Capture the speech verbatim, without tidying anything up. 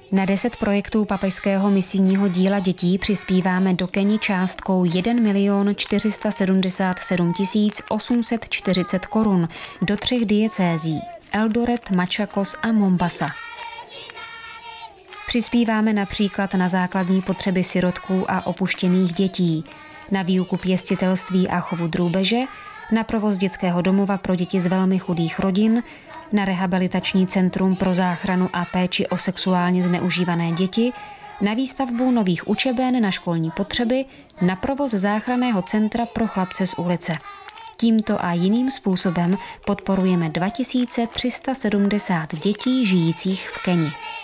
Na deset projektů papežského misijního díla dětí přispíváme do Keni částkou jedna milion čtyři sta sedmdesát sedm tisíc osm set čtyřicet korun do třech diecézí Eldoret, Machakos a Mombasa. Přispíváme například na základní potřeby sirotků a opuštěných dětí, na výuku pěstitelství a chovu drůbeže, na provoz dětského domova pro děti z velmi chudých rodin, na rehabilitační centrum pro záchranu a péči o sexuálně zneužívané děti, na výstavbu nových učeben na školní potřeby, na provoz záchranného centra pro chlapce z ulice. Tímto a jiným způsobem podporujeme dva tisíce tři sta sedmdesát dětí žijících v Keni.